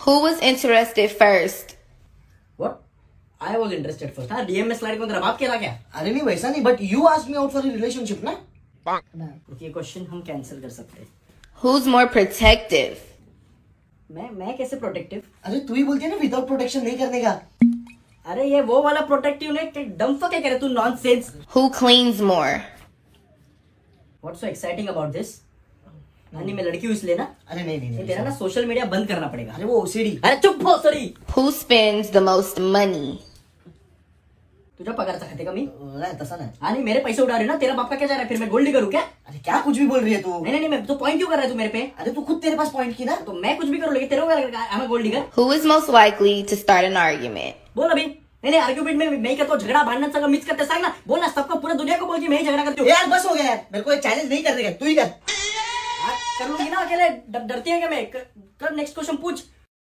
Who was interested first? What? I was interested first. हाँ DM में slide में तेरा बाप कह रहा क्या? अरे नहीं वैसा नहीं, but you asked me out for a relationship ना? ये क्वेश्चन हम कैंसिल कर सकते हैं। Who's more protective? मैं कैसे प्रोटेक्टिव? अरे तू ही बोलती है ना विदाउट प्रोटेक्शन नहीं करने का। अरे ये वो वाला प्रोटेक्टिव नहीं, डम फक क्या कह रहे तू, nonsense. Who cleans more? What's so exciting about this? नानी मैं लड़की हूँ इसलिए ना। अरे नहीं तेरा ना सोशल मीडिया बंद करना पड़ेगा। अरे वो OCD। अरे चुप हो sorry. Who spends the most money? तुझा पगारचा खाते का मी? नहीं तसा नहीं। नहीं मेरे पैसे उड़ा रहे ना, तेरा बाप का क्या जा रहा है, फिर मैं गोल्ड डिगर हूँ क्या? अरे क्या कुछ भी बोल रही है तू? नहीं मैं तो पॉइंट क्यों कर रहा है तू मेरे पे? अरे तू खुद तेरे पास पॉइंट की ना, तो मैं कुछ भी करूँ लेकिन तेरे को gold digger. Who is most likely to start an argument? बोल अभी। नहीं आर्ग्यूमेंट में मैं ही करता हूँ, झगड़ा भांडन सब मिक्स करते सांग ना, बोलना सबको पूरा दुनिया को बोल के मैं ही झगड़ा करती हूँ। यार बस हो गया यार, मेरे को ये चैलेंज नहीं करने का, तू ही कर। कर लूंगी ना अकेले, डरती है क्या मैं? कर नेक्स्ट क्वेश्चन पूछ।